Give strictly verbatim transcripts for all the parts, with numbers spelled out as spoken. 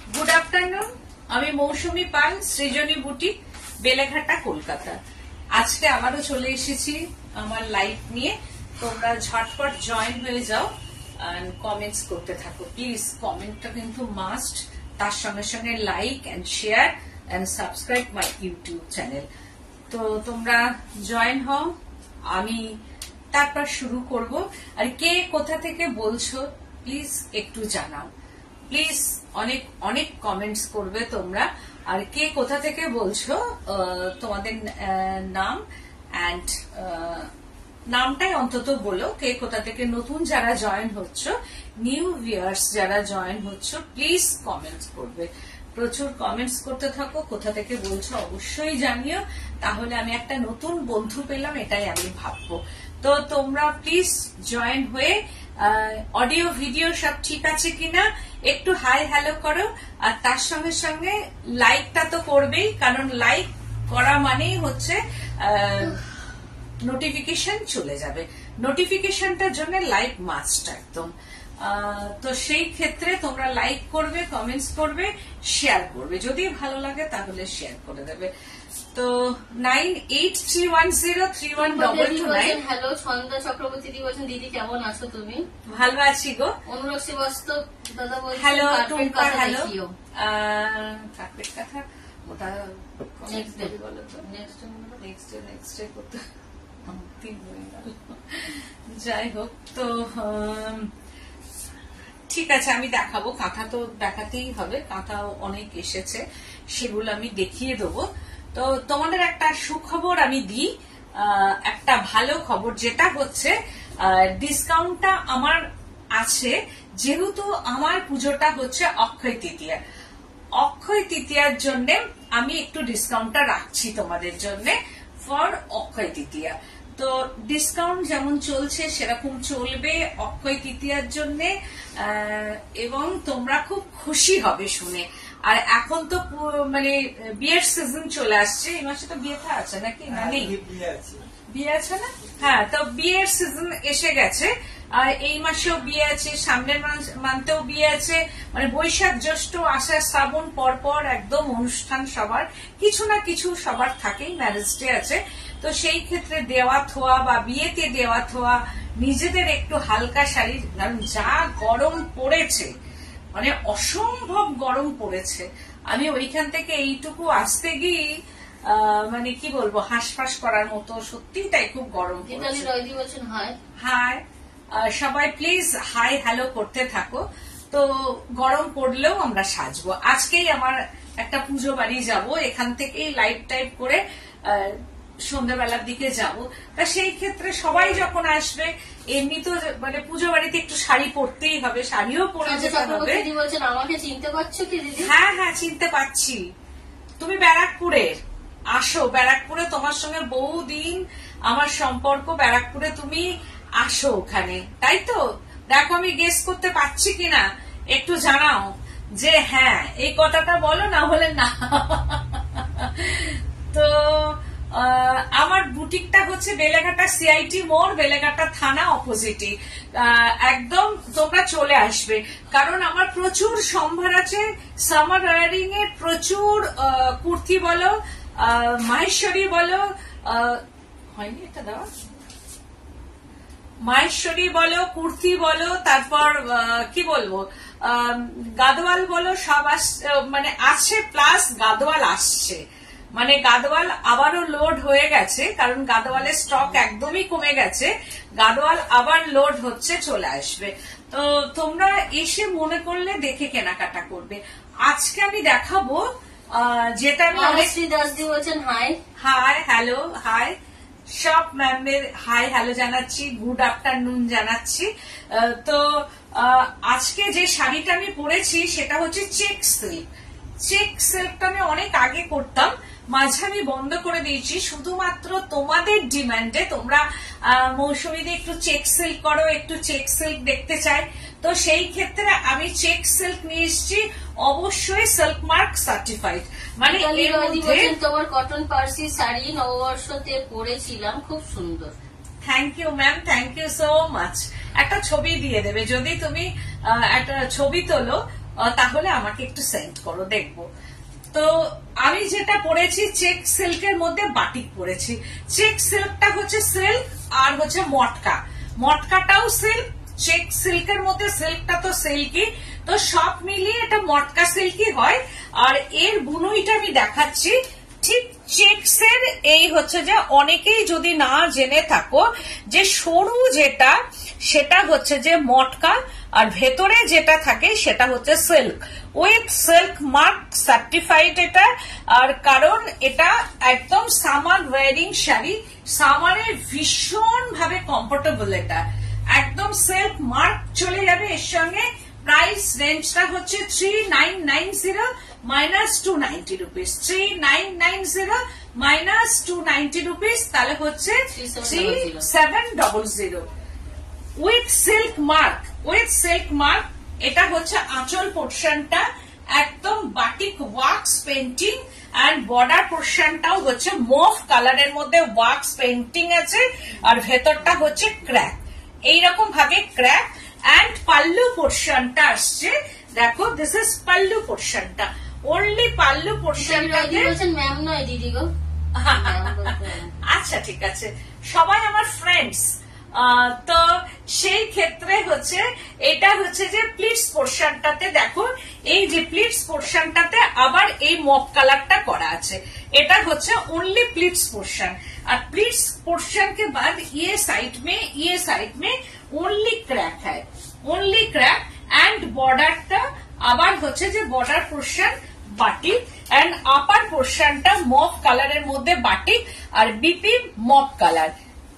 Good afternoon, আমি Mousumi Pal, Srijani boutique, Beleghata, Kolkata. আজকে আবারও চলে এসেছি আমার লাইভ নিয়ে। তোমরা ঝটপট জয়েন হয়ে যাও, কমেন্টস করতে থাকো প্লিজ। কমেন্টটা কিন্তু মাস্ট, তার সঙ্গে সঙ্গে like and share and subscribe my YouTube channel. তো তোমরা জয়েন হও, আমি তারপর শুরু করব। আর কে কোথা থেকে বলছো প্লিজ একটু জানাও, প্লিজ। অনেক অনেক কমেন্টস করবে তোমরা। আর কে কোথা থেকে বলছো তোমাদের নাম এন্ড নামটাই অন্তত বলো, কে কোথা থেকে। নতুন যারা জয়েন হচ্ছ, নিউ ভিউয়ার্স যারা জয়েন হচ্ছ, প্লিজ কমেন্টস করবে, প্রচুর কমেন্টস করতে থাকো। কোথা থেকে বলছো অবশ্যই জানিও, তাহলে আমি একটা নতুন বন্ধু পেলাম, এটাই আমি ভাববো। তো তোমরা প্লিজ জয়েন হয়ে অডিও ভিডিও সব ঠিক আছে কিনা একটু হাই হ্যালো করো। আর তার সঙ্গে সঙ্গে লাইকটা তো করবেই, কারণ লাইক করা মানেই হচ্ছে নোটিফিকেশন চলে যাবে। নোটিফিকেশনটার জন্য লাইক মাস্ট একদম। তো সেই ক্ষেত্রে তোমরা লাইক করবে, কমেন্টস করবে, শেয়ার করবে। যদি ভালো লাগে তাহলে শেয়ার করে দেবে। তো nine eight three one zero three one double two nine. Hello, Chhanda Chakraborty দি বলছেন, দিদি কেমন আছো তুমি? ভালো আছি গো। অনুরাগ শ্রীবাস্তব দাদা বলছেন হ্যালো টুম্পা, হ্যালো। কার্পেট কথা ওটা নেক্সট ডে বলো তো। Next next day next day করতে তিন হয়ে গেল। যাই হোক, তো ঠিক আছে, আমি দেখাবো। কাঁথা তো দেখাতেই হবে, কাঁথাও অনেক এসেছে, সেগুলো আমি দেখিয়ে দেবো। তো তোমাদের একটা সুখবর আমি দিই, একটা ভালো খবর, যেটা হচ্ছে ডিসকাউন্টটা আমার আছে। যেহেতু আমার পুজোটা হচ্ছে অক্ষয় তৃতীয়া, অক্ষয় তৃতীয়ার জন্য আমি একটু ডিসকাউন্টটা রাখছি তোমাদের জন্য ফর অক্ষয় তৃতীয়া। তো ডিসকাউন্ট যেমন চলছে সেরকম চলবে অক্ষয় তৃতীয়ার জন্য, এবং তোমরা খুব খুশি হবে শুনে। আর এখন তো মানে বিয়ের সিজন চলে আসছে, এই মাসে তো বিয়েটা আছে নাকি? না, নেই, বিয়ে আছে না? হ্যাঁ, তো বিয়ের সিজন এসে গেছে। আর এই মাসেও বিয়ে আছে, সামনের মান্থেও বিয়ে আছে। মানে বৈশাখ, জ্যৈষ্ঠ, আষাঢ়, শ্রাবণ পর পর একদম অনুষ্ঠান সবার, কিছু না কিছু সবার থাকেই। ম্যারেজ ডে আছে, তো সেই ক্ষেত্রে দেওয়া থোয়া বা বিয়েতে দেওয়া থোয়া, নিজেদের একটু হালকা শাড়ি, কারণ যা গরম পড়েছে, মানে অসম্ভব গরম পড়েছে। আমি ওইখান থেকে এইটুকু আসতে গিয়ে মানে কি বলবো, হাঁসফাঁস করার মতো, সত্যি তাই খুব গরম পড়েছে। হাই সবাই, প্লিজ হাই হ্যালো করতে থাকো। তো গরম পড়লেও আমরা সাজবো। আজকেই আমার একটা পুজো বাড়ি যাবো, এখান থেকেই লাইভ টাইপ করে সন্ধ্যাবেলার দিকে যাব। তা সেই ক্ষেত্রে সবাই যখন আসবে, এমনি তো মানে পুজো বাড়িতে একটু শাড়ি পরতেই হবে, শাড়িও পরে যেতে হবে। আমাকে চিনতে পারছো কি দিদি? হ্যাঁ হ্যাঁ, চিনতে পারছি। তুমি ব্যারাকপুরের, আসো ব্যারাকপুরে, তোমার সঙ্গে বহুদিন আমার সম্পর্ক। ব্যারাকপুরে তুমি আসো ওখানে, তাই তো? দেখো আমি গেস করতে পারছি কিনা একটু জানাও, যে হ্যাঁ এই কথাটা বলো, না হলে না। তো আমার বুটিকটা হচ্ছে বেলেঘাটা সিআইটি মোড়, বেলেঘাটা থানা অপোজিটে। একদম তোমরা চলে আসবে, কারণ আমার প্রচুর সম্ভার আছে। সামার ওয়ারিং এর প্রচুর কুর্তি বলো, মাহেশ্বরী বলো, হয়নি এটা দেওয়া, মাহেশ্বরী বলো, কুর্তি বলো, তারপর কি বলবো, গাদোয়াল বলো, সব মানে আছে, প্লাস গাদোয়াল আসছে। মানে গাদোয়াল আবারও লোড হয়ে গেছে, কারণ গাদোয়ালের স্টক একদমই কমে গেছে। গাদোয়াল আবার লোড হচ্ছে, চলে আসবে। তো তোমরা এসে মনে করলে দেখে কেনাকাটা করবে। আজকে আমি দেখাবো যেটা আমি অনেক বলছেন হাই হাই হ্যালো হাই সব ম্যামের হাই হ্যালো জানাচ্ছি, গুড আফটারনুন জানাচ্ছি। তো আজকে যে শাড়িটা আমি পরেছি সেটা হচ্ছে চেক সিল্ক। চেক সিল্কটা আমি অনেক আগে করতাম, মাঝে আমি বন্ধ করে দিয়েছি শুধুমাত্র তোমাদের ডিমান্ডে। তোমরা মৌসুমীদের একটু চেক সিল্ক করো, একটু চেক সিল্ক দেখতে চাই, তো সেই ক্ষেত্রে আমি চেক সিল্ক নিয়ে এসেছি, অবশ্যই সিল্ক মার্ক সার্টিফাইড। মানে তোমার কটন পার্সি শাড়ি নববর্ষতে পরেছিলাম, খুব সুন্দর। Thank you ma'am, thank you so much. একটা ছবি দিয়ে দেবে, যদি তুমি একটা ছবি তোলো তাহলে আমাকে একটু সেন্ড করো, দেখবো। তো আমি যেটা পরেছি চেক সিল্কের মধ্যে বাটিক পরেছি। চেক সিল্কটা হচ্ছে সিল্ক আর হচ্ছে মটকা, মটকাটাও সিল্ক, চেক সিল্কের মধ্যে সিল্কটা তো সিল্কই, তো সব মিলিয়ে এটা মটকা সিল্কই হয়। আর এর বুনইটা আমি দেখাচ্ছি ঠিক চেকসের। এই হচ্ছে যে অনেকেই যদি না জেনে থাকো যে সরু যেটা সেটা হচ্ছে যে মটকা আর ভেতরে যেটা থাকে সেটা হচ্ছে silk, with silk mark certified এটা। আর কারণ এটা একদম সামার ওয়ারিং শাড়ি, সামারে ভীষণ ভাবে কমফোর্টেবল, এটা একদম সিল্ক মার্ক চলে যাবে এর সঙ্গে। প্রাইস রেঞ্জটা হচ্ছে three nine nine zero minus two ninety rupees, three nine nine zero minus two ninety rupees, তাহলে হচ্ছে three seven double zero with silk mark, with silk mark. এটা হচ্ছে আঁচল পোর্শনটা একদম batik wax painting, and border পোর্শনটাও হচ্ছে mop কালারের মধ্যে ওয়াক্স পেন্টিং আছে, আর ভেতরটা হচ্ছে ক্র্যাক, এইরকম ভাবে ক্র্যাক। এন্ড পাল্লু পোর্শনটা আসছে, দেখো দিস ইজ পাল্লু পোর্শনটা, অনলি পাল্লু পোর্শনটা। ম্যাম নয় দিদি গো। আচ্ছা ঠিক আছে, সবাই আমার ফ্রেন্ডস। তো সেই ক্ষেত্রে হচ্ছে এটা হচ্ছে যে প্লিটস পোর্শনটাতে দেখো, এই যে প্লিটস পোর্শনটাতে আবার এই মপ কালারটা করা আছে, এটা হচ্ছে ओनली प्लीट्स पोर्शन। और प्लीट्स पोर्शन के बाद ये साइड में ये साइड में ओनली क्रैक है, ओनली क्रैक। एंड बॉर्डरটা আবার হচ্ছে যে border portion batik, and upper पोर्शनটা মপ কালারের মধ্যে বাটিক, আর BP mop colour.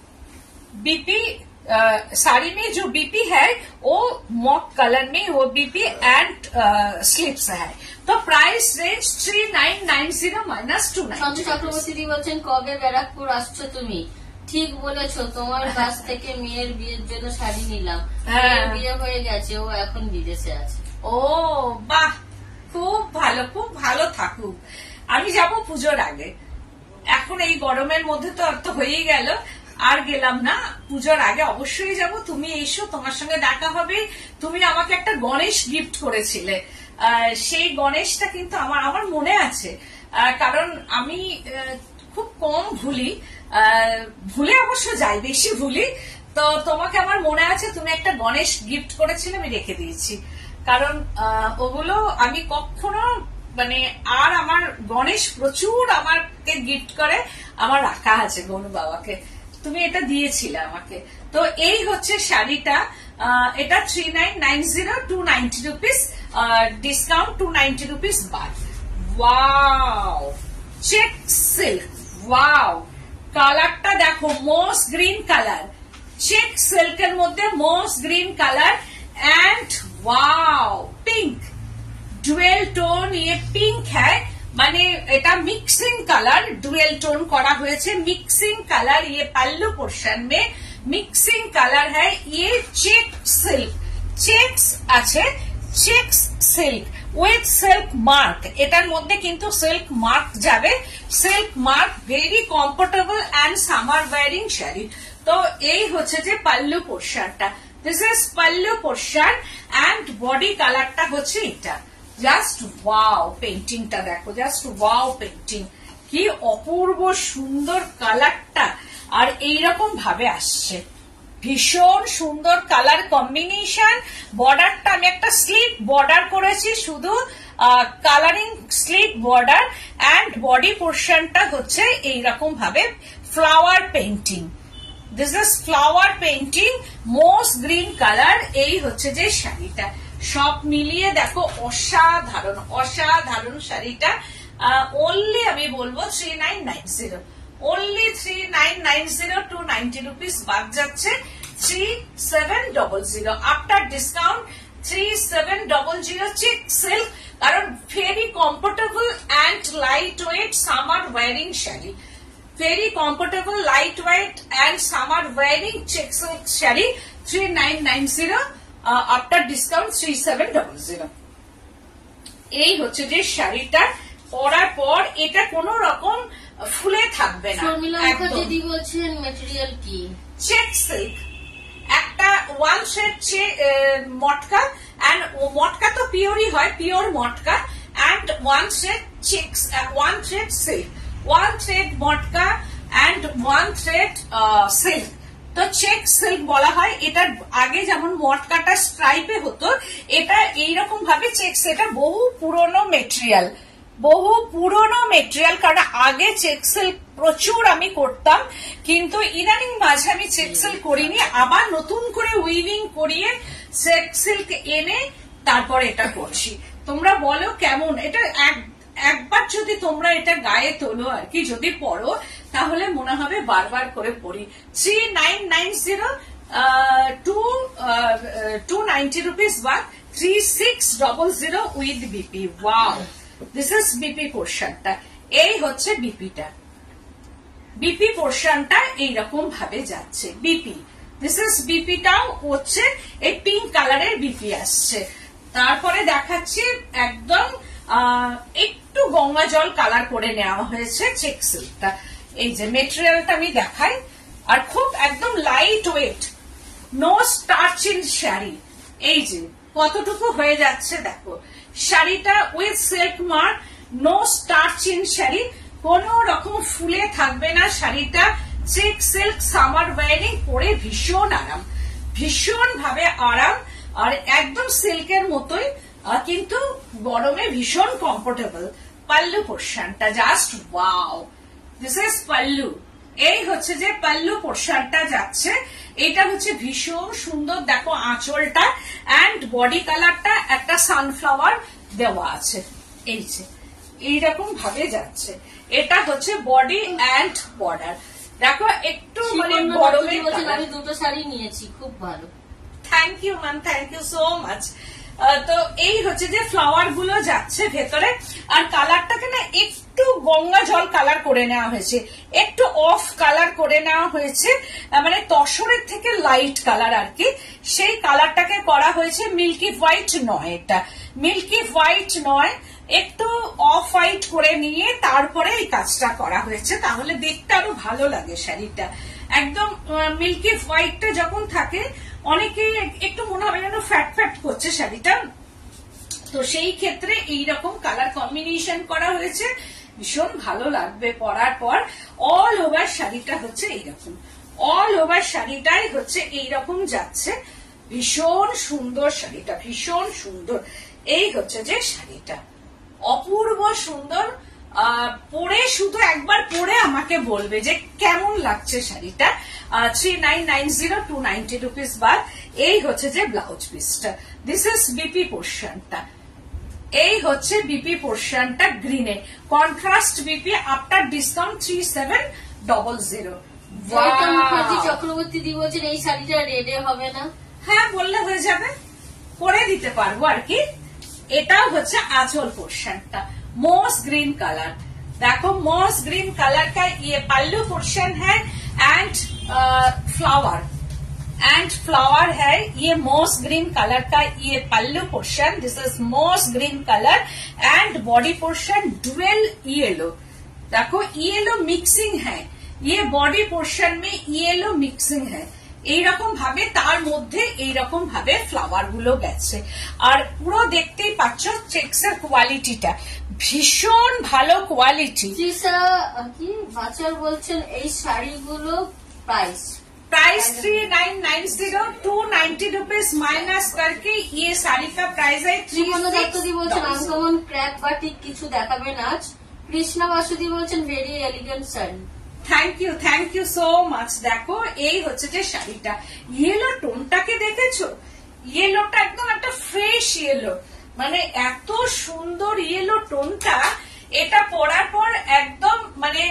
BP sari में जो बीपी है वो मॉप कलर में वो बीपी एंड स्लिप्स है। तो price range three nine nine zero minus two nine. Sanju Chakraborty বলছেন কবে ব্যারাকপুর আসছো তুমি? ঠিক বলেছো, তোমার কাছ থেকে মেয়ের বিয়ের জন্য শাড়ি নিলাম, বিয়ে হয়ে গেছে, ও এখন বিদেশে আছে। ও বাহ, খুব ভালো, খুব ভালো থাকুক। আমি যাব পুজোর আগে, এখন এই গরমের মধ্যে তো আর তো হয়েই গেল, আর গেলাম না, পুজোর আগে অবশ্যই যাব। তুমি এসো, তোমার সঙ্গে দেখা হবে। তুমি আমাকে একটা গণেশ গিফট করেছিলে, সেই গণেশটা কিন্তু আমার আমার মনে আছে, কারণ আমি খুব কম ভুলি, ভুলে অবশ্য যাই, বেশি ভুলি। তো তোমাকে আমার মনে আছে, তুমি একটা গণেশ গিফট করেছিলে, আমি রেখে দিয়েছি। কারণ ওগুলো আমি কখনো মানে, আর আমার গণেশ প্রচুর আমাকে গিফট করে, আমার রাখা আছে গনু বাবাকে, তুমি এটা দিয়েছিলে আমাকে। তো এই হচ্ছে শাড়িটা, এটা three nine nine zero two ninety rupees, discount two ninety rupees বাদ। ওয়াও, চেক সিল্ক, ওয়াও, কালারটা দেখো, মস গ্রিন কালার, চেক সিল্কের মধ্যে moss green colour, and wow pink dual tone, ये पिंक है, মানে এটা মিক্সিং কালার, ডুয়েল টোন করা হয়েছে, মিক্সিং কালার। ये पल्लू पोर्शन में मिक्सिंग कलर है। ये चेक सिल्क, चेक्स আছে, checks silk with silk mark, এটার মধ্যে কিন্তু সিল্ক মার্ক যাবে, silk mark, very comfortable and summer wearing sari. তো এই হচ্ছে যে পাল্লু পোর্শনটা, this is pallu portion, and body কালারটা হচ্ছে এটা। জাস্ট ওয়াও, পেন্টিংটা দেখো, জাস্ট ওয়াও পেন্টিং, কি অপূর্ব সুন্দর কালারটা, আর এইরকম ভাবে আসছে, ভীষণ সুন্দর কালার কম্বিনেশন। বর্ডারটা আমি একটা স্লিপ বর্ডার করেছি, শুধু colouring slip border, and body পোর্শনটা হচ্ছে এইরকম ভাবে flower painting. This is flower painting, most green colour. এই হচ্ছে যে শাড়িটা, সব মিলিয়ে দেখো অসাধারণ, অসাধারণ শাড়িটা। ওনলি আমি বলবো three nine nine zero, only three nine nine zero two ninety rupees बाद जाच्छे three seven double zero after discount three seven double zero check silk, कारण very comfortable and light weight summer wearing sari, very comfortable light weight and summer wearing check silk sari three nine nine zero after discount three seven double zero. এই হচ্ছে যে শাড়িটা পরার পর এটা কোনো রকম ফুলে থাকবে না। শর্মিলা মুখার্জি বলছেন ম্যাটেরিয়াল কি? চেক সিল্ক, একটা one shade matka and matka তো পিওরই হয়, pure matka, and one thread checks, one thread silk, one thread matka and one thread silk. তো চেক সিল্ক বলা হয়। এটার আগে যেমন মটকাটা স্ট্রাইপে হতো, এটা এইরকম ভাবে চেকস, এটা বহু পুরনো মেটেরিয়াল, বহু পুরনো মেটেরিয়াল, কারণ আগে চেক সিল্ক প্রচুর আমি করতাম, কিন্তু ইদানিং মাঝে আমি চেক সিল্ক করিনি, আবার নতুন করে উইভিং করিয়ে চেক সিল্ক এনে তারপরে এটা করছি। তোমরা বলো কেমন এটা? এক একবার যদি তোমরা এটা গায়ে তোলো আর কি, যদি পড়ো তাহলে মনে হবে বারবার করে পড়ি। Three nine nine zero two two ninety rupees বা three six double zero with BP. Wow, this is BP পোর্শনটা। এই হচ্ছে বিপিটা, বিপি পোর্শনটা এইরকম ভাবে যাচ্ছে। বিপি, দিস ইজ বিপিটাও হচ্ছে এই পিঙ্ক কালারের বিপি আসছে। তারপরে দেখাচ্ছি একদম একটু গঙ্গা জল কালার করে নেওয়া হয়েছে চেক সিল্কটা। এই যে মেটেরিয়ালটা আমি দেখাই, আর খুব একদম light weight, no starch in sari. এই যে কতটুকু হয়ে যাচ্ছে দেখো, শাড়িটা with silk mark, no starch in sari, কোন রকম ফুলে থাকবে না শাড়িটা। চেক সিল্ক, সামার ওয়ারিং, পরে ভীষণ আরাম, ভীষণ ভাবে আরাম, আর একদম সিল্কের মতোই, কিন্তু গরমে ভীষণ কমফোর্টেবল। পাল্লু পোর্শনটা just wow, this is pallu. এই হচ্ছে যে পাল্লু পোর্শনটা যাচ্ছে, এটা হচ্ছে ভীষণ সুন্দর। দেখো আঁচলটা অ্যান্ড বডি কালারটা একটা সানফ্লাওয়ার দেওয়া আছে, এই যে এইরকম ভাবে যাচ্ছে। এটা হচ্ছে বডি অ্যান্ড বর্ডার। দেখো একটু মানে গরমে আমি দুটো শাড়ি নিয়েছি, খুব ভালো। Thank you ma'am, thank you so much. তো এই হচ্ছে যে ফ্লাওয়ার গুলো যাচ্ছে ভেতরে, আর কালারটাকে না একটু গঙ্গা জল কালার করে নেওয়া হয়েছে, একটু অফ কালার করে নেওয়া হয়েছে, মানে তসরের থেকে লাইট কালার আর কি, সেই কালারটাকে করা হয়েছে। মিল্কি হোয়াইট নয়, এটা মিল্কি হোয়াইট নয়, একটু অফ হোয়াইট করে নিয়ে তারপরে এই কাজটা করা হয়েছে, তাহলে দেখতে আরো ভালো লাগে শাড়িটা। একদম মিল্কি হোয়াইটটা যখন থাকে অনেকে একটু মনে হবে যেন ফ্যাট ফ্যাট করছে শাড়িটা, তো সেই ক্ষেত্রে এইরকম কালার কম্বিনেশন করা হয়েছে, ভীষণ ভালো লাগবে পরার পর। অল ওভার শাড়িটা হচ্ছে এইরকম, অল ওভার শাড়িটাই হচ্ছে এইরকম যাচ্ছে, ভীষণ সুন্দর শাড়িটা, ভীষণ সুন্দর। এই হচ্ছে যে শাড়িটা অপূর্ব সুন্দর। পরে শুধু একবার পরে আমাকে বলবে যে কেমন লাগছে শাড়িটা। Three nine nine zero two ninety rupees বাদ। এই হচ্ছে যে ব্লাউজ পিসটা, দিস ইজ বিপি পোর্শনটা। এই হচ্ছে বিপি পোর্শনটা গ্রিনে, contrast BP after discount three seven double zero. Chakraborty দি বলছেন এই শাড়িটা রেডে হবে না? হ্যাঁ, বললে হয়ে যাবে, করে দিতে পারবো আর কি। এটাও হচ্ছে আঁচল পোর্শনটা, मोस ग्रीन कलर। देखो मोस ग्रीन कलर का ये पल्लू पोर्शन है एंड फ्लावर एंड फ्लावर है। ये मोस ग्रीन कलर का ये pallu portion, this is moss green colour and body portion dual yellow. देखो येलो मिक्सिंग है, ये बॉडी पोर्शन में येलो मिक्सिंग है। এইরকম ভাবে তার মধ্যে এইরকম ভাবে ফ্লাওয়ার গুলো গেছে, আর পুরো দেখতেই পাচ্ছ চেক্সের কোয়ালিটিটা ভীষণ ভালো কোয়ালিটি। কি বাচার বলছেন এই শাড়িগুলো price price three nine nine zero two ninety rupees minus करके ये साड़ी का प्राइस है थ्री। দত্তদি বলছেন আনকমন ক্র্যাপ বাটিক কিছু দেখাবেন আজ। কৃষ্ণা বাসুদি বলছেন very elegant sari. Thank you, thank you so much. দেখো এই হচ্ছে যে শাড়িটা, ইয়েলো টোনটাকে দেখেছো? ইয়েলোটা একদম একটা ফ্রেশ ইয়েলো, মানে এত সুন্দর ইয়েলো টোনটা। এটা পরার পর একদম মানে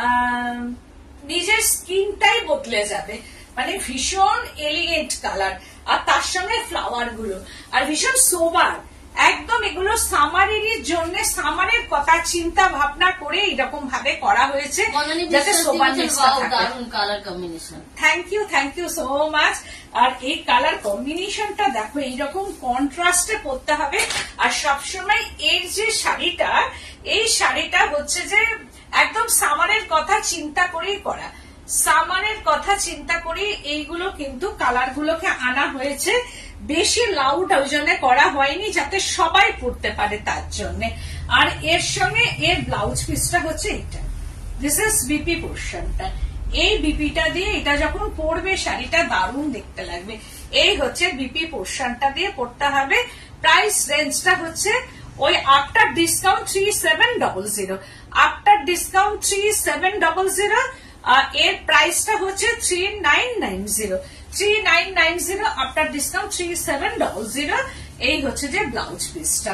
নিজের স্কিনটাই বদলে যাবে, মানে ভীষণ এলিগেন্ট কালার, আর তার সঙ্গে ফ্লাওয়ার গুলো, আর ভীষণ সোবার একদম। এগুলো সামারের জন্য, সামারের কথা চিন্তা ভাবনা করে এরকম ভাবে করা হয়েছে যাতে সোবারনেসটা থাকে। Thank you, thank you so much. আর এই কালার কম্বিনেশনটা দেখো, এইরকম কন্ট্রাস্টে পরতে হবে। আর সবসময় এর যে শাড়িটা, এই শাড়িটা হচ্ছে যে একদম সামারের কথা চিন্তা করেই করা, সামারের কথা চিন্তা করে এইগুলো কিন্তু কালার গুলোকে আনা হয়েছে বেশি লাউড ওই জন্য করা হয়নি, যাতে সবাই পড়তে পারে তার জন্য। আর এর সঙ্গে এর ব্লাউজ পিসটা হচ্ছে এটা, দিস ইজ বিপি পোর্শনটা। এই বিপিটা দিয়ে এটা যখন পরবে শাড়িটা দারুণ দেখতে লাগবে। এই হচ্ছে বিপি পোর্শনটা দিয়ে পড়তে হবে। প্রাইস রেঞ্জটা হচ্ছে ওই after discount three seven double zero, after discount three seven double zero. এর প্রাইসটা হচ্ছে three nine nine zero, three nine nine zero after discount three seven double zero. এই হচ্ছে যে ব্লাউজ পিসটা।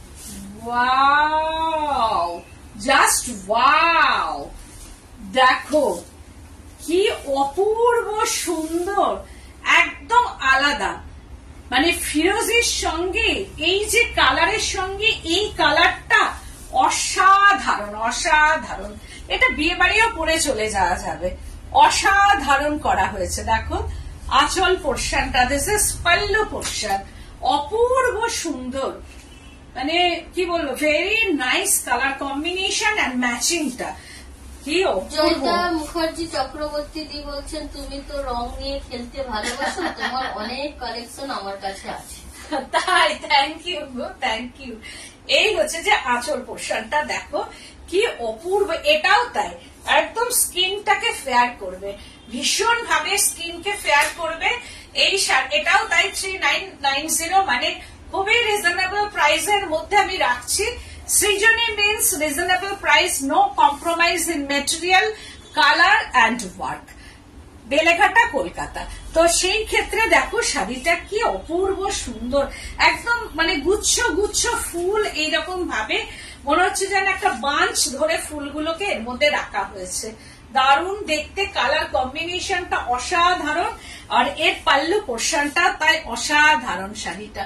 ওয়াও, জাস্ট ওয়াও, দেখো কি অপূর্ব সুন্দর, একদম আলাদা। মানে ফিরোজির সঙ্গে এই যে কালারের সঙ্গে এই কালারটা অসাধারণ, অসাধারণ। এটা বিয়ে বাড়িও পরে চলে যাওয়া যাবে, অসাধারণ করা হয়েছে। দেখো আঁচল পোর্শনটা, দিস ইজ পাল্লু পোর্শন, অপূর্ব সুন্দর। মানে কি বলবো, very nice colour combination and ম্যাচিংটা কি অপূর্ব। জয়িতা মুখার্জি চক্রবর্তী দি বলছেন, তুমি তো রং নিয়ে খেলতে ভালোবাসো, তোমার অনেক কালেকশন আমার কাছে আছে। তাই, থ্যাংক ইউ গো, থ্যাংক ইউ। এই হচ্ছে যে আঁচল পোর্শনটা, দেখো কি অপূর্ব। এটাও তাই, একদম স্কিনটাকে ফেয়ার করবে, ভীষণ ভাবে স্কিনকে ফেয়ার করবে। এই এটাও তাই থ্রি নাইন নাইন জিরো, মানে খুবই রিজনেবল প্রাইসের মধ্যে আমি রাখছি। Srijani means reasonable price, no compromise in material, colour and work, Beleghata, Kolkata. তো সেই ক্ষেত্রে দেখো শাড়িটা কি অপূর্ব সুন্দর, একদম মানে গুচ্ছ গুচ্ছ ফুল এইরকম ভাবে মনে হচ্ছে যেন একটা বাঞ্চ ধরে ফুলগুলোকে এর মধ্যে রাখা হয়েছে। দারুণ দেখতে, কালার কম্বিনেশনটা অসাধারণ, আর এর পাল্লু পোর্শনটা তাই অসাধারণ। শাড়িটা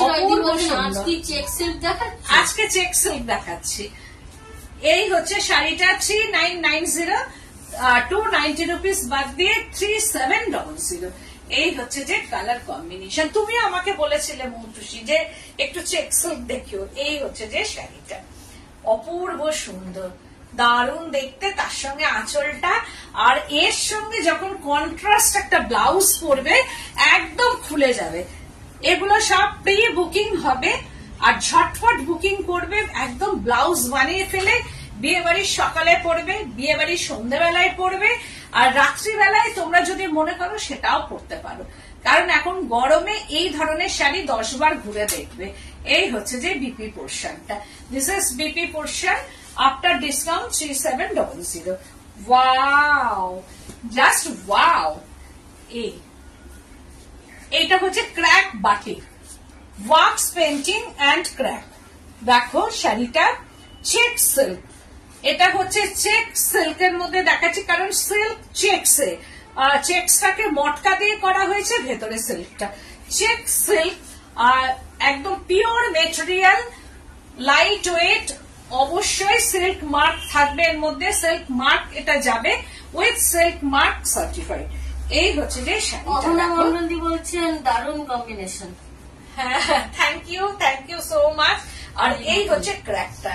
আজকে চেক সিল্ক দেখাচ্ছি। এই হচ্ছে শাড়িটা three nine nine zero, two ninety rupees বাদ দিয়ে থ্রি সেভেন ডবল জিরো। এই হচ্ছে যে কালার কম্বিনেশন। তুমি আমাকে বলেছিলে মৌটুসি যে একটু চেক সিল্ক দেখিও। এই হচ্ছে যে শাড়িটা অপূর্ব সুন্দর, দারুণ দেখতে, তার সঙ্গে আঁচলটা, আর এর সঙ্গে যখন কন্ট্রাস্ট একটা ব্লাউজ পরবে একদম খুলে যাবে। এগুলো সব প্রি বুকিং হবে, আর ঝটফট বুকিং করবে, একদম ব্লাউজ বানিয়ে ফেলে বিয়ে বাড়ির সকালে পরবে, বিয়ে বাড়ির সন্ধ্যেবেলায় পরবে, আর রাত্রিবেলায় তোমরা যদি মনে করো সেটাও পরতে পারো, কারণ এখন গরমে এই ধরনের শাড়ি দশ বার ঘুরে দেখবে। এই হচ্ছে যে বিপি পোর্শনটা, this is BP portion after discount three seven double zero. Wow, just wow. এই এইটা হচ্ছে crack batik, wax painting and crack. দেখো শাড়িটা চেক সিল্ক, এটা হচ্ছে চেক সিল্কের মধ্যে দেখাচ্ছি, কারণ সিল্ক চেকসে, চেকসটাকে মটকা দিয়ে করা হয়েছে, ভেতরে সিল্কটা চেক সিল্ক, একদম পিওর মেটেরিয়াল, লাইট ওয়েট, অবশ্যই সিল্ক মার্ক থাকবে এর মধ্যে, সিল্ক মার্ক এটা যাবে উইথ সিল্ক মার্ক সার্টিফাইড। এই হচ্ছে যে শাড়িটা বলছেন দারুণ কম্বিনেশন। হ্যাঁ, thank you, thank you so much. আর এই হচ্ছে ক্র্যাকটা।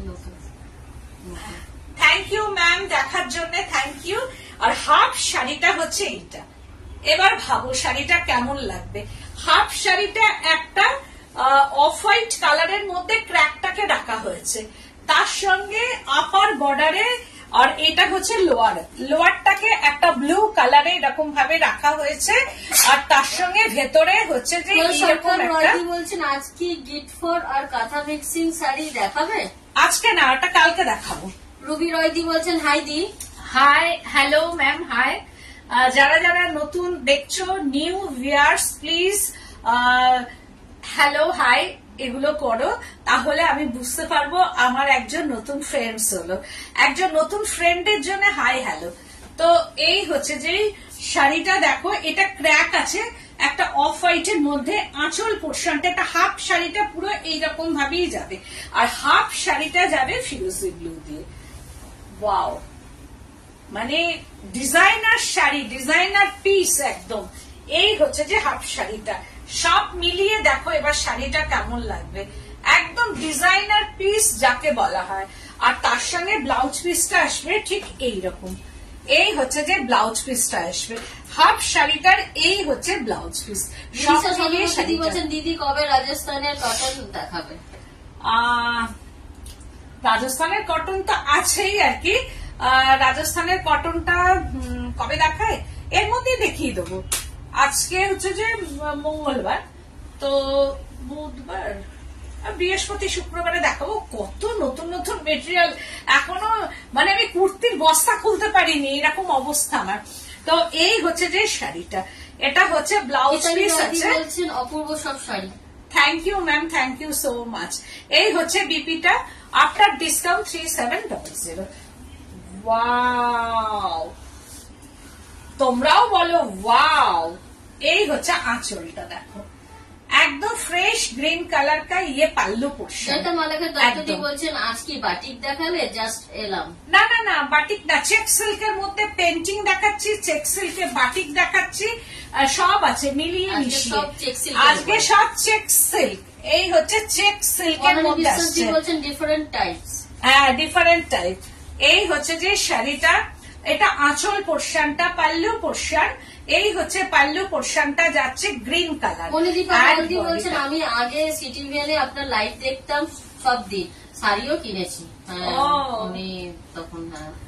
থ্যাংক ইউ ম্যাম দেখার জন্য, থ্যাংক ইউ। আর হাফ শাড়িটা হচ্ছে এইটা। এবার ভাবো শাড়িটা কেমন লাগবে। হাফ শাড়িটা একটা অফ হোয়াইট কালারের মধ্যে ক্র্যাকটাকে রাখা হয়েছে, তার সঙ্গে আপার বর্ডারে, আর এটা হচ্ছে লোয়ার, লোয়ারটাকে একটা ব্লু কালারে এরকম ভাবে রাখা হয়েছে, আর তার সঙ্গে ভেতরে হচ্ছে যে বলছেন আজকে গিফট ফর আর কাঁথা মিক্সিং শাড়ি দেখাবে। আজকে না, ওটা কালকে দেখাবো। রুবি রয়দি বলছেন হাই দি। Hi, hello ma'am, hi. যারা যারা নতুন দেখছো, new viewers, please hello hi এগুলো করো, তাহলে আমি বুঝতে পারবো আমার একজন নতুন ফ্রেন্ডস হলো। একজন নতুন ফ্রেন্ডের জন্য হাই হ্যালো। তো এই হচ্ছে যে শাড়িটা দেখো, এটা ক্র্যাক আছে একটা অফ হোয়াইটের মধ্যে, আঁচল পোর্শনটা, একটা হাফ শাড়িটা পুরো এইরকম ভাবেই যাবে, আর হাফ শাড়িটা যাবে ফিরোজি ব্লু দিয়ে। ওয়াও, মানে ডিজাইনার শাড়ি, ডিজাইনার পিস একদম। এই হচ্ছে যে হাফ শাড়িটা, সব মিলিয়ে দেখো এবার শাড়িটা কেমন লাগবে, একদম ডিজাইনার পিস যাকে বলা হয়। আর তার সঙ্গে ব্লাউজ পিসটা আসবে ঠিক এইরকম। এই হচ্ছে যে ব্লাউজ পিসটা আসবে, হাফ শাড়িটার এই হচ্ছে ব্লাউজ পিস। দিদি বলছেন দিদি কবে রাজস্থানের কটন দেখাবে? আহ রাজস্থানের কটন তো আছেই আর কি, রাজস্থানের কটনটা কবে দেখায় এর মধ্যেই দেখিয়ে দেবো। আজকে হচ্ছে যে মঙ্গলবার, তো বুধবার বৃহস্পতি শুক্রবারে দেখাবো। কত নতুন নতুন মেটেরিয়াল, এখনো মানে আমি কুর্তির বস্তা খুলতে পারিনি, এরকম অবস্থা আমার। তো এই হচ্ছে যে শাড়িটা, এটা হচ্ছে ব্লাউজ পিস আছে। অপূর্ব সব sari, thank you ma'am, thank you so much. এই হচ্ছে বিপিটা after discount three seven double zero. Wow, তোমরাও বলো ওয়াও। এই হচ্ছে আঁচলটা, দেখো একদম ফ্রেশ গ্রিন কালার কা ইয়ে পাল্লু পোর্শন। এটা মালাকা দত্তদি বলছেন আজ কি বাটিক দেখালে? জাস্ট এলাম। না না না, বাটিক না, চেক সিল্কের মধ্যে পেন্টিং দেখাচ্ছি, চেক সিল্কে বাটিক দেখাচ্ছি, সব আছে মিলিয়ে মিশিয়ে। আজকে সব চেক সিল্ক। এই হচ্ছে চেক সিল্কের মধ্যে আসছে, বলছেন ডিফারেন্ট টাইপস। হ্যাঁ, ডিফারেন্ট টাইপ। এই হচ্ছে যে শাড়িটা, এটা আঁচল পোর্শনটা, পাল্লু পোর্শন। এই হচ্ছে পাল্লু পোর্শনটা যাচ্ছে গ্রিন কালার। বলছেন আমি আগে সিটি ভ্যানে আপনার লাইভ দেখতাম সব দিন, শাড়িও কিনেছি। উনি তখন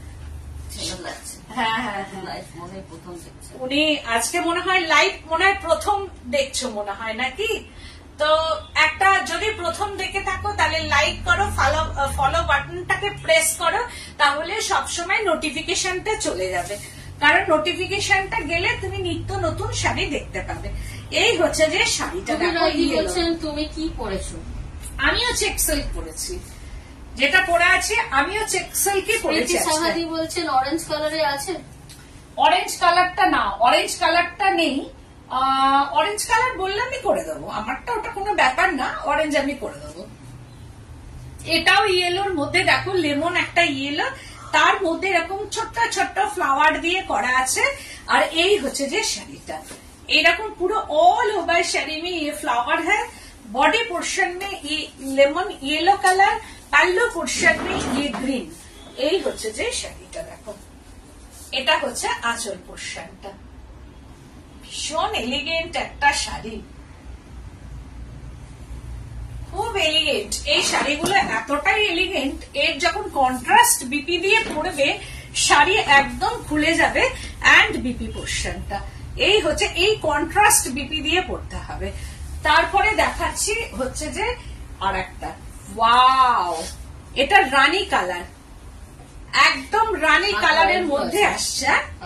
উনি আজকে মনে হয় লাইভ মনে হয় প্রথম দেখছো মনে হয় নাকি? তো একটা যদি প্রথম দেখে থাকো তাহলে লাইক করো, ফলো ফলো বাটনটাকে প্রেস করো, তাহলে সবসময় নোটিফিকেশনটা চলে যাবে। কারণ নোটিফিকেশনটা গেলে তুমি নিত্য নতুন শাড়ি দেখতে পাবে। এই হচ্ছে যে শাড়িটা। তুমি কি পরেছো? আমিও চেক সিল্ক পরেছি, যেটা পরে আছে আমিও চেক সিল্কই পরেছি। সাহাদি বলছেন অরেঞ্জ কালারে আছে। অরেঞ্জ কালারটা না, অরেঞ্জ কালারটা নেই। অরেঞ্জ কালার বললে আমি করে দেবো, আমারটা ওটা কোনো ব্যাপার না, অরেঞ্জ আমি করে দেবো। এটাও ইয়েলোর মধ্যে, দেখো লেমন একটা ইয়েলো, তার মধ্যে এরকম ছোট্ট ছোট্ট ফ্লাওয়ার দিয়ে করা আছে। আর এই হচ্ছে যে শাড়িটা, এরকম পুরো অল ওভার শাড়ি में ये फ्लावर है। बॉडी पोर्शन में ये lemon yellow colour, pallu portion में ये গ্রিন। এই হচ্ছে যে শাড়িটা, দেখো এটা হচ্ছে আঁচল পোর্শনটা। ভীষণ এলিগেন্ট একটা শাড়ি, খুব এলিগেন্ট। এই শাড়িগুলো এতটাই এলিগেন্ট, এর যখন কন্ট্রাস্ট বিপি দিয়ে পরবে শাড়ি একদম খুলে যাবে। অ্যান্ড বিপি পোর্শনটা এই হচ্ছে, এই কন্ট্রাস্ট বিপি দিয়ে পরতে হবে। তারপরে দেখাচ্ছি হচ্ছে যে আর একটা, ওয়াও, এটা রানী কালার, একদম রানী কালারের মধ্যে আসছে,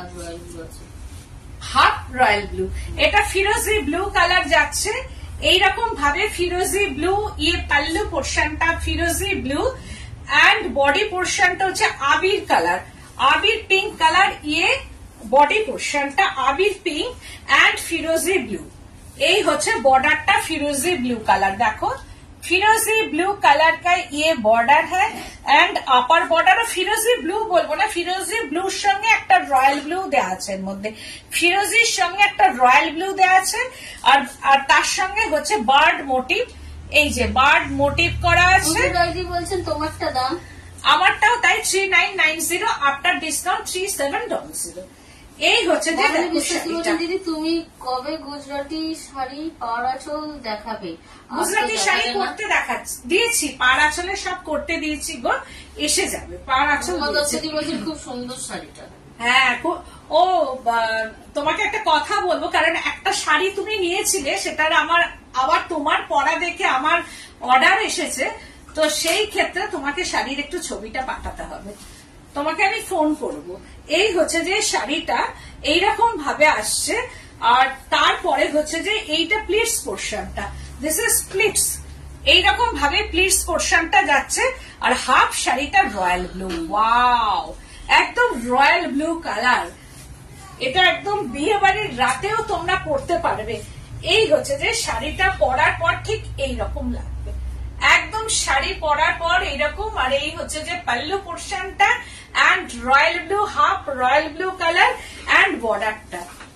হাফ রয়্যাল ব্লু। এটা ফিরোজি ব্লু কালার যাচ্ছে, এইরকম ভাবে ফিরোজি ব্লু, ইয়ে পাল্লু পোর্শনটা ফিরোজি ব্লু, অ্যান্ড বডি পোর্শনটা হচ্ছে আবির কালার, আবির পিঙ্ক কালার। ইয়ে বডি পোর্শনটা আবির পিঙ্ক অ্যান্ড ফিরোজি ব্লু। এই হচ্ছে বর্ডারটা ফিরোজি ব্লু কালার, দেখো ফিরোজি ব্লু কালার का ये बॉर्डर है। एंड अपर बॉर्डर ফিরোজি ব্লু বলবো না, ফিরোজি ব্লুর সঙ্গে একটা রয়্যাল ব্লু দেওয়া আছে, এর মধ্যে ফিরোজির সঙ্গে একটা রয়্যাল ব্লু দেওয়া আছে। আর আর তার সঙ্গে হচ্ছে বার্ড মোটিভ, এই যে বার্ড মোটিভ করা আছে। বলছেন তোমারটা দাম? আমারটাও তাই three nine nine zero after discount three seven double zero. এই হচ্ছে যে দিদি তুমি কবে গুজরাটি শাড়ি পাড় আঁচল দেখাবে? গুজরাটি শাড়ি করতে দেখা দিয়েছি, পাড় আঁচলে সব করতে দিয়েছি গো, এসে যাবে পাড় আঁচল। খুব সুন্দর শাড়িটা। হ্যাঁ, ও তোমাকে একটা কথা বলবো, কারণ একটা শাড়ি তুমি নিয়েছিলে, সেটার আমার আবার তোমার পরা দেখে আমার অর্ডার এসেছে, তো সেই ক্ষেত্রে তোমাকে শাড়ির একটু ছবিটা পাঠাতে হবে, তোমাকে আমি ফোন করব। এই হচ্ছে যে শাড়িটা এইরকম ভাবে আসছে, আর তারপরে হচ্ছে যে এইটা প্লিটস পোর্শনটা, দিস ইজ প্লিটস, এইরকম ভাবে প্লিটস পোর্শনটা যাচ্ছে। আর হাফ শাড়িটা রয়্যাল ব্লু, ওয়াও, একদম রয়্যাল ব্লু কালার। এটা একদম বিয়ে বাড়ির রাতেও তোমরা পরতে পারবে। এই হচ্ছে যে শাড়িটা পরার পর ঠিক এইরকম লাগবে, একদম শাড়ি পরার পর এইরকম। আর এই হচ্ছে যে পাল্লু পোর্শনটা and royal blue, half royal blue colour and বর্ডারটা।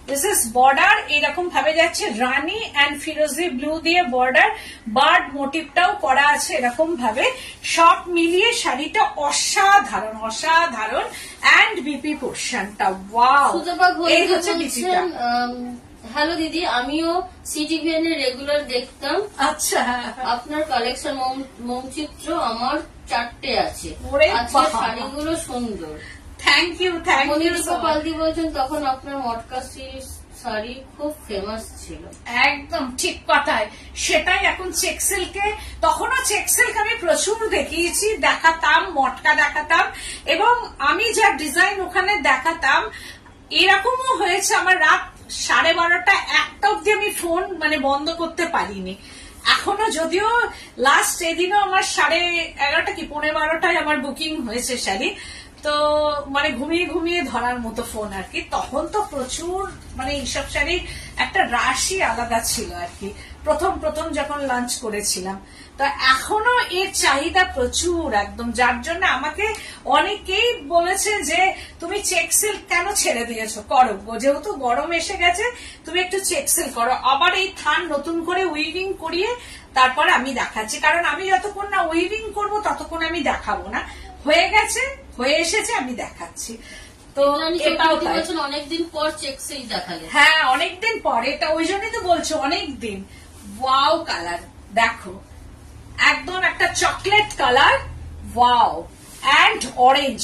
দিস ইজ বর্ডার এরকম ভাবে যাচ্ছে, রানি অ্যান্ড ফিরোজি ব্লু দিয়ে বর্ডার, বার্ড মোটিভটাও করা আছে এরকম ভাবে। সব মিলিয়ে শাড়িটা অসাধারণ অসাধারণ। অ্যান্ড বিপি পোর্শনটা ওয়াও, এই হচ্ছে বিপিটা। হ্যালো দিদি, আমিও সিটিভিএন এর রেগুলার দেখতাম। আচ্ছা, আপনার কালেকশন মৌচিত্র আমার চারটে আছে, শাড়িগুলো সুন্দর। Thank you thank you. পালদি বলছেন তখন আপনার মটকা শাড়ি খুব ফেমাস ছিল। একদম ঠিক কথাই, সেটাই এখন চেক সিল্কে, তখনও চেক সিল্ক আমি প্রচুর দেখিয়েছি, দেখাতাম, মটকা দেখাতাম, এবং আমি যা ডিজাইন ওখানে দেখাতাম এরকমও হয়েছে আমার রাত সাড়ে বারোটা একটা অব্দি আমি ফোন মানে বন্ধ করতে পারিনি। এখনো যদিও লাস্ট এদিনও আমার সাড়ে এগারোটা কি পৌনে বারোটায় আমার বুকিং হয়েছে শাড়ি, তো মানে ঘুমিয়ে ঘুমিয়ে ধরার মতো ফোন আর কি। তখন তো প্রচুর মানে এইসব শাড়ির একটা রাশি আলাদা ছিল আর কি, প্রথম প্রথম যখন লঞ্চ করেছিলাম। তো এখনো এর চাহিদা প্রচুর একদম, যার জন্য আমাকে অনেকেই বলেছে যে তুমি চেক সিল্ক কেন ছেড়ে দিয়েছো, করো, যেহেতু গরম এসে গেছে তুমি একটু চেক সিল্ক করো। আবার এই থান নতুন করে উইভিং করিয়ে তারপরে আমি দেখাচ্ছি, কারণ আমি যতক্ষণ না উইভিং করবো ততক্ষণ আমি দেখাবো না। হয়ে গেছে, হয়ে এসেছে, আমি দেখাচ্ছি। তো এটাও অনেকদিন পর চেকসেই দেখা যায়। হ্যাঁ, অনেকদিন পর, এটা ওই জন্যই তো বলছো অনেকদিন। ওয়াও কালার দেখো, একদম একটা chocolate colour, wow, and orange,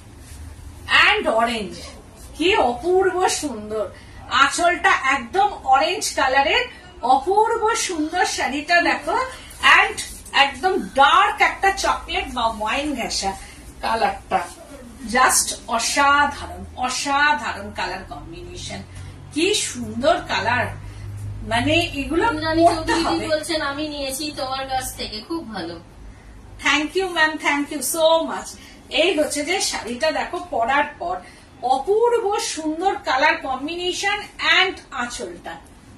and orange, কি অপূর্ব সুন্দর। আঁচলটা একদম অরেঞ্জ কালারের, অপূর্ব সুন্দর শাড়িটা দেখো, অ্যান্ড একদম ডার্ক একটা চকলেট বা ওয়াইন ঘেঁষা কালারটা, জাস্ট অসাধারণ অসাধারণ কালার কম্বিনেশন, কি সুন্দর কালার। মানে এগুলো বলছেন আমি নিয়েছি তোমার কাছ থেকে, খুব ভালো। Thank you ma'am, thank you so much. এই হচ্ছে যে শাড়িটা দেখো পরার পর, অপূর্ব সুন্দর কালার কম্বিনেশন, অ্যান্ড আঁচলটা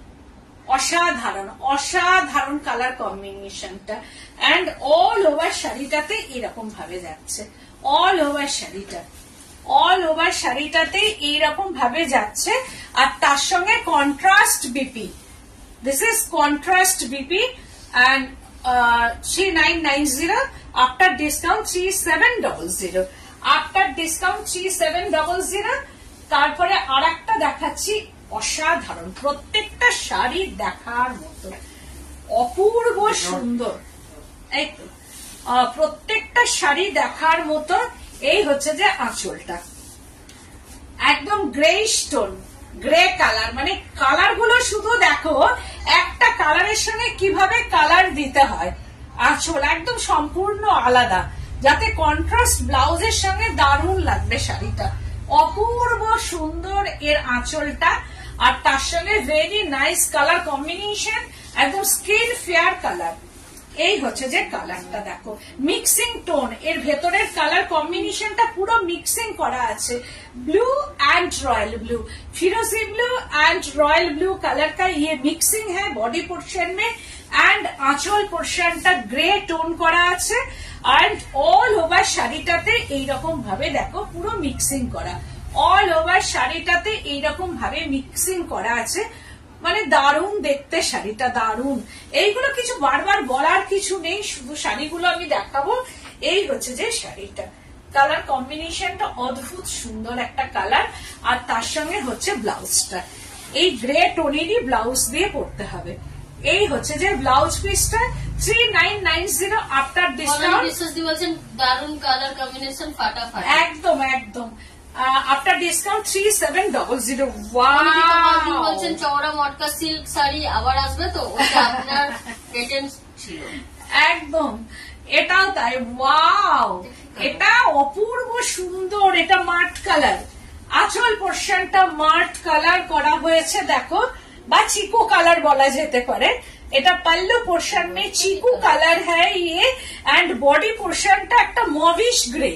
অসাধারণ অসাধারণ কালার কম্বিনেশনটা, অ্যান্ড অল ওভার শাড়িটাতে এরকম ভাবে যাচ্ছে, অল ওভার শাড়িটা, অল ওভার শাড়িটাতে এইরকম ভাবে যাচ্ছে। আর তার সঙ্গে contrast BP, this is contrast BP, and three nine nine zero, after discount three seven double zero, after discount three seven double zero. তারপরে আর একটা দেখাচ্ছি, অসাধারণ, প্রত্যেকটা শাড়ি দেখার মতো, অপূর্ব সুন্দর, এই তো প্রত্যেকটা শাড়ি দেখার মতো। এই হচ্ছে যে আঁচলটা, একদম গ্রে স্টোন, গ্রে কালার, মানে কালার গুলো শুধু দেখো, একটা কালারের সঙ্গে কিভাবে কালার দিতে হয়। আঁচল একদম সম্পূর্ণ আলাদা, যাতে কন্ট্রাস্ট ব্লাউজের সঙ্গে দারুণ লাগবে শাড়িটা, অপূর্ব সুন্দর এর আঁচলটা। আর তার সঙ্গে ভেরি নাইস কালার কম্বিনেশন, একদম স্কিন ফেয়ার কালার। এই হচ্ছে যে কালারটা দেখো, মিক্সিং টোন, এর ভেতরের কালার কম্বিনেশনটা পুরো মিক্সিং করা আছে, ब्लू एंड रॉयल ब्लू, फिरोजी blue and royal blue colour का ये मिक्सिंग है बॉडी पोर्शन में, एंड आंचल पोर्शनটা গ্রে টোন করা আছে, एंड ऑल ओवर শাড়িটাতে এইরকম ভাবে দেখো পুরো মিক্সিং করা, অল ওভার শাড়িটাতে এইরকম ভাবে মিক্সিং করা আছে, মানে দারুণ দেখতে শাড়িটা, দারুণ। এইগুলো কিছু বারবার বলার কিছু নেই, শুধু শাড়িগুলো আমি দেখাবো। এই হচ্ছে যে শাড়িটা, কালার কম্বিনেশনটা অদ্ভুত সুন্দর একটা কালার, আর তার সঙ্গে হচ্ছে ব্লাউজটা, এই গ্রে টোনেরই ব্লাউজ দিয়ে পরতে হবে। এই হচ্ছে যে ব্লাউজ পিসটা, three nine nine zero after discount, দারুণ কালার কম্বিনেশন, ফাটাফাট, একদম একদম after discount three seven double zero. Wow, বলছেন চওড়া মটকা সিল্ক শাড়ি আবার আসবে তো, ওটা আপনার পেটেন্ট ছিল একদম, এটাও তাই। ওয়াও, এটা অপূর্ব সুন্দর, এটা মাঠ কালার, আঁচল পোর্শনটা মাঠ কালার করা হয়েছে দেখো, বা চিকু কালার বলা যেতে পারে। এটা पल्लू पोर्शन में चीकू कलर है ये, एंड बॉडी पोर्शनটা একটা মভিশ গ্রে,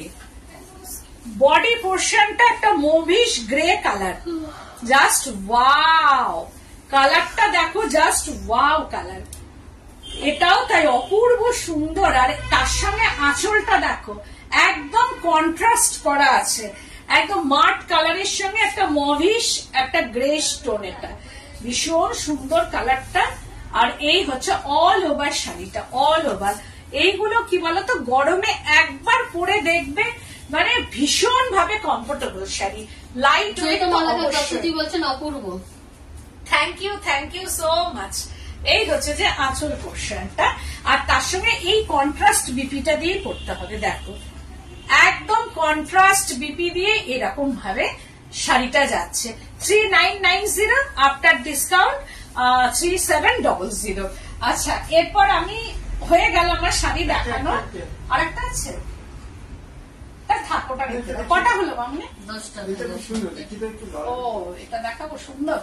বডি পোর্শনটা একটা mauvish grey colour, just wow, কালারটা দেখো, জাস্ট ওয়াও কালার, এটাও তাই অপূর্ব সুন্দর। আর তার সঙ্গে আঁচলটা দেখো, একদম কন্ট্রাস্ট করা আছে, একদম মাঠ কালারের সঙ্গে একটা মভিশ একটা গ্রে স্টোন, এটা ভীষণ সুন্দর কালারটা। আর এই হচ্ছে অল ওভার শাড়িটা, অল ওভার। এইগুলো কি বলতো গরমে একবার পরে দেখবে মানে ভীষণ ভাবে কমফোর্টেবল শাড়ি, লাইট ওয়েট। বলছেন অপূর্ব, thank you thank you so much. এই হচ্ছে যে আঁচল পোর্শনটা, আর তার সঙ্গে এই কন্ট্রাস্ট বিপিটা দিয়ে পড়তে হবে। দেখো একদম কন্ট্রাস্ট বিপি দিয়ে এরকম ভাবে শাড়িটা যাচ্ছে। Three nine nine zero after discount three seven double zero. আচ্ছা, এরপর আমি হয়ে গেল আমার শাড়ি দেখানো। আর একটা আছে থাকোটা কটা হলো মামনি? দশটা। ও এটা দেখাবো, সুন্দর।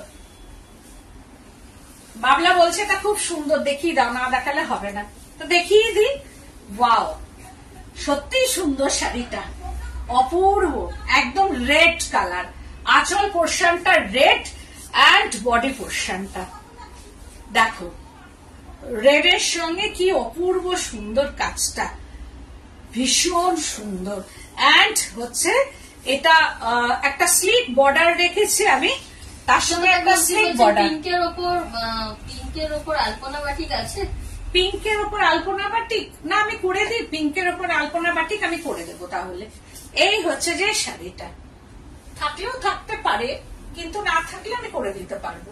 বাবলা বলছে এটা খুব সুন্দর, দেখিয়ে দাও, না দেখালে হবে না, তো দেখিয়ে দিই। ওয়াও, সত্যি সুন্দর শাড়িটা, অপূর্ব, একদম রেড কালার। আঁচল পোর্শনটা রেড অ্যান্ড বডি পোর্শনটা দেখো রেড এর সঙ্গে কি অপূর্ব সুন্দর কাজটা, ভীষণ সুন্দর। অ্যান্ড হচ্ছে এটা একটা স্লিট বর্ডার রেখেছি আমি, তার সঙ্গে একটা স্লিট বর্ডার। পিঙ্কের ওপর পিঙ্কের ওপর আলপনা বাটিক আছে। পিঙ্কের ওপর আলপনা বাটিক না, আমি করে দিই। পিঙ্কের ওপর আলপনা বাটিক আমি করে দেবো তাহলে। এই হচ্ছে যে শাড়িটা, থাকলেও থাকতে পারে, কিন্তু না থাকলে আমি করে দিতে পারবো।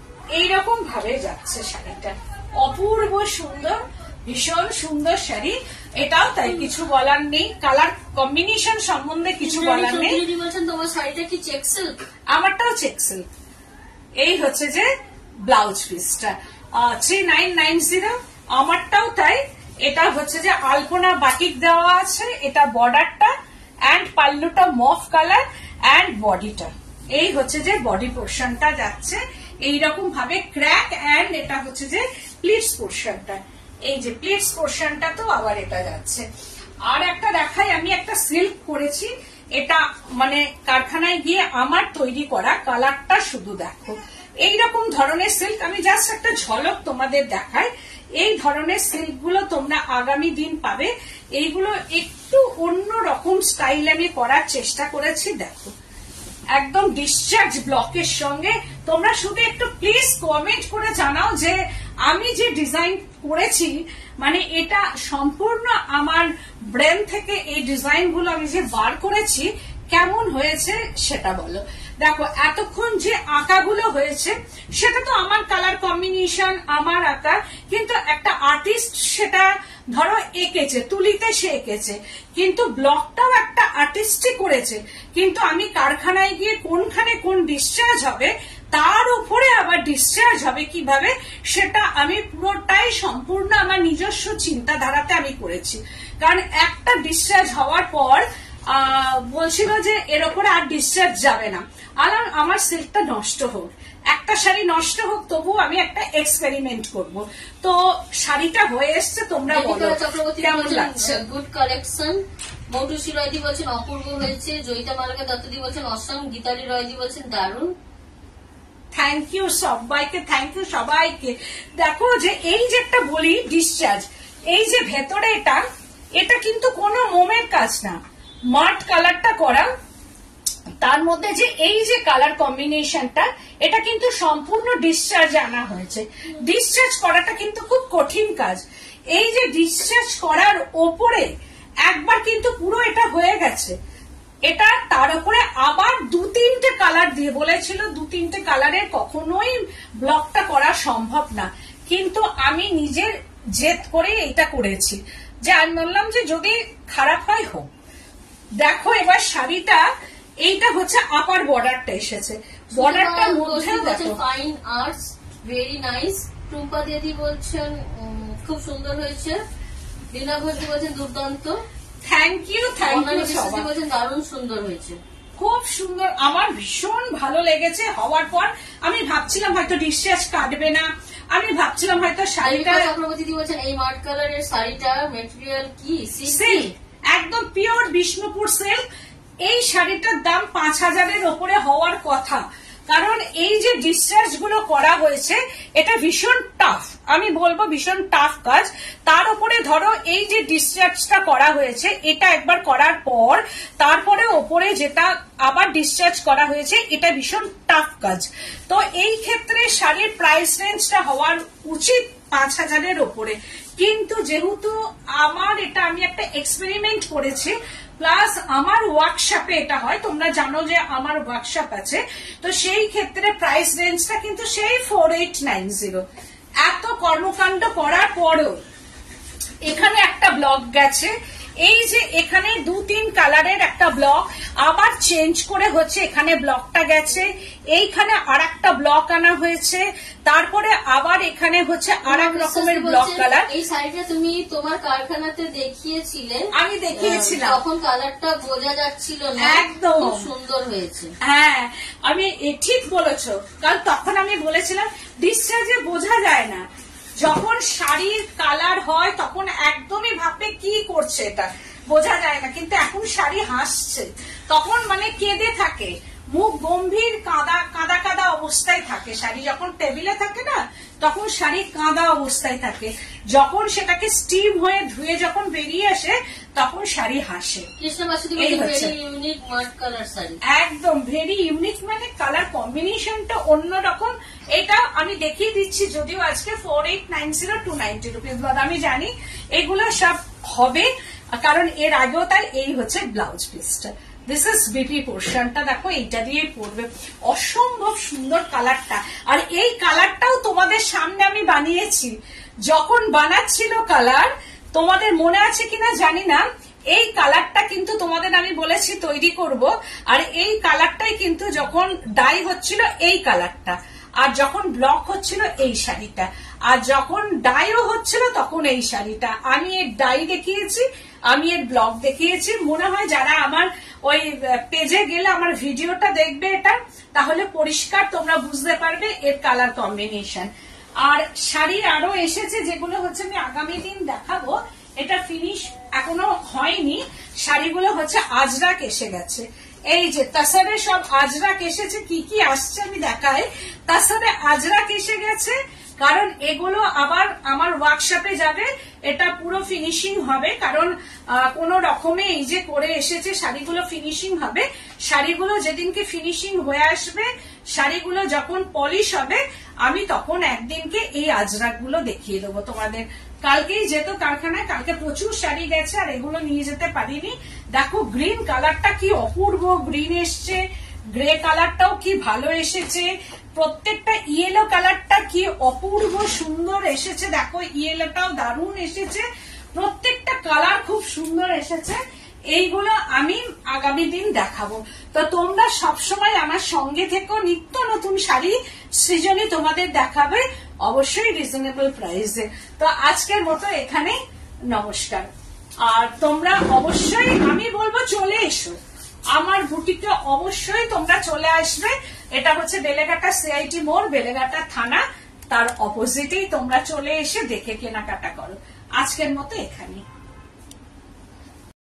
এইরকম ভাবে যাচ্ছে শাড়িটা, অপূর্ব সুন্দর, ভীষণ সুন্দর শাড়ি। এটাও তাই, কিছু বলার নেই। কালার কম্বিনেশন সম্বন্ধে কিছু বলার নেই। তোমার শাড়িটা কি চেক সিল্ক? আমারটাও চেক সিল্ক। এই হচ্ছে যে ব্লাউজ পিসটা থ্রি নাইন নাইন জিরো, আমারটাও তাই। এটা হচ্ছে যে আলপনা বাটিক দেওয়া আছে, এটা বর্ডারটা অ্যান্ড পাল্লুটা মফ কালার অ্যান্ড বডিটা। এই হচ্ছে যে বডি পোর্শনটা যাচ্ছে এইরকম ভাবে ক্র্যাক, অ্যান্ড এটা হচ্ছে যে প্লিটস পোর্শনটা। এই যে প্লিটস পোর্শনটা তো আবার এটা যাচ্ছে। আর একটা দেখাই, আমি একটা সিল্ক করেছি, এটা মানে কারখানায় গিয়ে আমার তৈরি করা। কালারটা শুধু দেখো, এইরকম ধরনের সিল্ক। আমি জাস্ট একটা ঝলক তোমাদের দেখাই। এই ধরনের সিল্ক গুলো তোমরা আগামী দিন পাবে। এইগুলো একটু অন্য রকম স্টাইল আমি করার চেষ্টা করেছি। দেখো একদম ডিসচার্জ ব্লকের সঙ্গে। তোমরা শুধু একটু প্লিজ কমেন্ট করে জানাও যে আমি যে ডিজাইন করেছি মানে এটা সম্পূর্ণ আমার ব্রেন থেকে এই ডিজাইন গুলো আমি যে বার করেছি কেমন হয়েছে সেটা বলো। দেখো এতক্ষণ যে আঁকাগুলো হয়েছে সেটা তো আমার কালার কম্বিনেশন, আমার আঁকা, কিন্তু একটা আর্টিস্ট সেটা ধরো এঁকেছে, তুলিতে সে এঁকেছে, কিন্তু ব্লকটাও একটা আর্টিস্টই করেছে। কিন্তু আমি কারখানায় গিয়ে কোনখানে কোন ডিসচার্জ হবে, তার উপরে আবার ডিসচার্জ হবে কিভাবে, সেটা আমি পুরোটাই সম্পূর্ণ আমার নিজস্ব চিন্তাধারাতে আমি করেছি। কারণ একটা ডিসচার্জ হওয়ার পর বলছিল যে এর ওপরে আর ডিসচার্জ যাবে না, আর আমার সিল্কটা নষ্ট হোক, একটা শাড়ি নষ্ট হোক, তবু আমি একটা এক্সপেরিমেন্ট করব। তো শাড়িটা হয়ে এসছে, তোমরা বলো কেমন লাগছে। Good collection. মৌটুসী রয়দি বলছেন অপূর্ব হয়েছে। জয়িতা মালাকা দত্তদি বলছেন অসম। গীতালি রয়দি বলছেন দারুণ। থ্যাংক ইউ সবাইকে, থ্যাংক ইউ সবাইকে। দেখো যে এই যে একটা বলি ডিসচার্জ, এই যে ভেতরে এটা এটা কিন্তু কোনো মোমের কাজ না, মাঠ কালারটা করা, তার মধ্যে যে এই যে কালার কম্বিনেশনটা এটা কিন্তু সম্পূর্ণ ডিসচার্জ আনা হয়েছে। ডিসচার্জ করাটা কিন্তু খুব কঠিন কাজ। এই যে ডিসচার্জ করার ওপরে একবার কিন্তু পুরো এটা হয়ে গেছে, এটা তার উপরে আবার দু তিনটে কালার দিয়ে বলেছিল, দু তিনটে কালারের কখনোই ব্লকটা করা সম্ভব না, কিন্তু আমি নিজের জেদ করে এটা করেছি যে আমি বললাম যে যদি খারাপ হয় হোক। দেখো এবার শাড়িটা, এইটা হচ্ছে আপার বর্ডারটা এসেছে, বর্ডারটার মধ্যে দেখো fine arts, very nice. Tumpa দিদি বলছেন খুব সুন্দর হয়েছে। লীনা ঘোষ বলছেন দুর্দান্ত। থ্যাংক ইউ থ্যাংক ইউ সবাই বলছেন দারুণ সুন্দর হয়েছে, খুব সুন্দর, আমার ভীষণ ভালো লেগেছে। হওয়ার পর আমি ভাবছিলাম হয়তো ডিসচার্জ কাটবে না, আমি ভাবছিলাম হয়তো শাড়িটা। চক্রবর্তী বলছেন এই মাঠ কালারের শাড়িটা মেটেরিয়াল কি? সিল্ক, একদম পিওর বিষ্ণুপুর সিল্ক। এই শাড়িটার দাম পাঁচ হাজারের ওপরে হওয়ার কথা, কারণ এই যে ডিসচার্জ গুলো করা হয়েছে এটা ভীষণ টাফ, আমি বলবো ভীষণ টাফ কাজ। তার উপরে ধরো এই যে ডিসচার্জটা করা হয়েছে এটা একবার করার পর তারপরে ওপরে যেটা আবার ডিসচার্জ করা হয়েছে, এটা ভীষণ টাফ কাজ। তো এই ক্ষেত্রে শাড়ির প্রাইস রেঞ্জটা হওয়ার উচিত পাঁচ হাজারের ওপরে, কিন্তু যেহেতু আমার এটা আমি একটা এক্সপেরিমেন্ট করেছি, প্লাস আমার ওয়ার্কশপে এটা হয়, তোমরা জানো যে আমার ওয়ার্কশপ আছে, তো সেই ক্ষেত্রে প্রাইস রেঞ্জটা কিন্তু সেই ফোর এইট নাইন জিরো। এত কর্মকাণ্ড করার পরেও এখানে একটা ব্লক গেছে, এই যে এখানে দু তিন কালারের একটা ব্লক আবার চেঞ্জ করে হচ্ছে, এখানে ব্লকটা গেছে, এইখানে আর একটা ব্লক আনা হয়েছে, তারপরে আবার এখানে হচ্ছে আর এক রকমের ব্লক কালার। এই শাড়িটা তুমি তোমার কারখানাতে দেখিয়েছিলে, আমি দেখিয়েছিলাম, তখন কালারটা বোঝা যাচ্ছিল না, একদম সুন্দর হয়েছে। হ্যাঁ আমি ঠিক বলেছো, কারণ তখন আমি বলেছিলাম ডিসচার্জে বোঝা যায় না, যখন শাড়ির কালার হয় তখন একদমই ভাববে কি করছে, এটা বোঝা যায় না, কিন্তু এখন শাড়ি হাসছে, তখন মানে কেঁদে থাকে, মুখ গম্ভীর কাঁদা কাঁদা কাঁদা অবস্থায় থাকে শাড়ি, যখন টেবিলে থাকে না তখন শাড়ি কাঁদা অবস্থায় থাকে, যখন সেটাকে স্টিম হয়ে ধুয়ে যখন বেরিয়ে আসে তখন শাড়ি হাসে। একদম ভেরি ইউনিক, মানে কালার কম্বিনেশনটা অন্যরকম। এটা আমি দেখিয়ে দিচ্ছি, যদিও আজকে four eight nine zero two ninety rupees, আমি জানি এগুলো সব হবে, কারণ এর আগেও তাই। এই হচ্ছে ব্লাউজ পিসটা, দিস ইজ বিপি পোর্শনটা, দেখো এইটা দিয়ে পরবে, অসম্ভব সুন্দর কালারটা। আর এই কালারটাও তোমাদের সামনে আমি বানিয়েছি, যখন বানাচ্ছিল কালার, তোমাদের মনে আছে কিনা জানি না, এই কালারটা কিন্তু তোমাদের আমি বলেছি তৈরি করব, আর এই কালারটাই কিন্তু যখন ডাই হচ্ছিল এই কালারটা, আর যখন ব্লক হচ্ছিল এই শাড়িটা, আর যখন ডাইও হচ্ছিল তখন এই শাড়িটা। আমি এর ডাই দেখিয়েছি, আমি এর ব্লক দেখিয়েছি। মনে হয় যারা আমার ওই পেজে গেলে আমার ভিডিওটা দেখবে এটা, তাহলে পরিষ্কার তোমরা বুঝতে পারবে এর কালার কম্বিনেশন। আর শাড়ি আরো এসেছে যেগুলো হচ্ছে আমি আগামী দিন দেখাবো, এটা ফিনিশ এখনো হয়নি, শাড়িগুলো হচ্ছে আজরাক এসে গেছে। এই যে তাসারে সব আজরাক এসেছে, কি কি আসছে আমি দেখাই। তাসারে আজরাক এসে গেছে, কারণ এগুলো আবার আমার ওয়ার্কশপে যাবে, এটা পুরো ফিনিশিং হবে, কারণ কোন রকমে এই যে করে এসেছে শাড়িগুলো ফিনিশিং হবে। শাড়িগুলো যেদিনকে ফিনিশিং হয়ে আসবে, শাড়িগুলো যখন পলিশ হবে, আমি তখন একদিনকে এই আজরাক গুলো দেখিয়ে দেবো তোমাদের। কালকেই যেত কারখানায়, কালকে প্রচুর শাড়ি গেছে আর এগুলো নিয়ে যেতে পারিনি। দেখো গ্রিন কালারটা কি অপূর্ব গ্রিন এসছে, গ্রে কালারটাও কি ভালো এসেছে, প্রত্যেকটা ইয়েলো কালারটা কি অপূর্ব সুন্দর এসেছে, দেখো ইয়েলোটাও দারুণ এসেছে, প্রত্যেকটা কালার খুব সুন্দর এসেছে। এইগুলো আমি আগামী দিন দেখাবো, তো তোমরা সবসময় আমার সঙ্গে থেকো, নিত্য নতুন শাড়ি সৃজনী তোমাদের দেখাবে, অবশ্যই রিজনেবল প্রাইসে। তো আজকের মতো এখানে, নমস্কার। আর তোমরা অবশ্যই আমি বলবো চলে এসো আমার বুটিকে, অবশ্যই তোমরা চলে আসবে। এটা হচ্ছে বেলেঘাটা সিআইটি মোড়, বেলেঘাটা থানা, তার অপোজিটেই তোমরা চলে এসে দেখে কেনাকাটা করো। আজকের মতো এখানে।